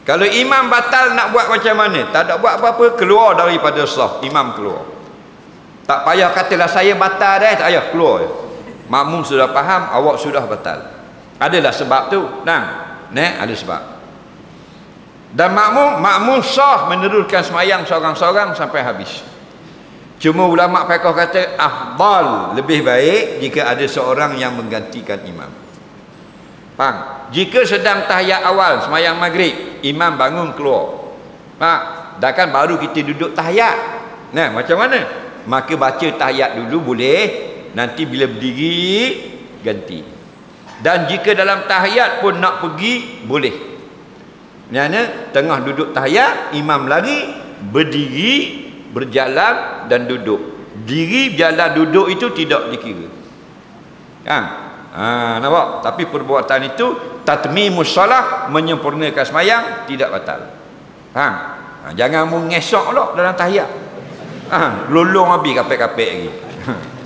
Kalau imam batal nak buat macam mana? Tak ada buat apa-apa, keluar daripada saf, imam keluar. Tak payah katalah saya batal dah, tak payah, keluar. Makmum sudah faham, awak sudah batal. Adalah sebab tu. Ada sebab. Dan makmum sah meneruskan semayang seorang-seorang sampai habis. Cuma ulama fiqh kata afdal, lebih baik jika ada seorang yang menggantikan imam. Faham? Jika sedang tahiyat awal semayang maghrib, imam bangun keluar. Dah kan baru kita duduk tahiyat. Nah, macam mana? Maka baca tahiyat dulu boleh, nanti bila berdiri ganti. Dan jika dalam tahiyat pun nak pergi boleh. Mana tengah duduk tahiyat, imam lari, berdiri, berjalan dan duduk. Diri, jalan, duduk itu tidak dikira. Kan? Nampak? Tapi perbuatan itu tatmimus solah, menyempurnakan semayang, tidak batal. Jangan mengesok lah dalam tahiyat. Lolong habis kapek-kapek lagi.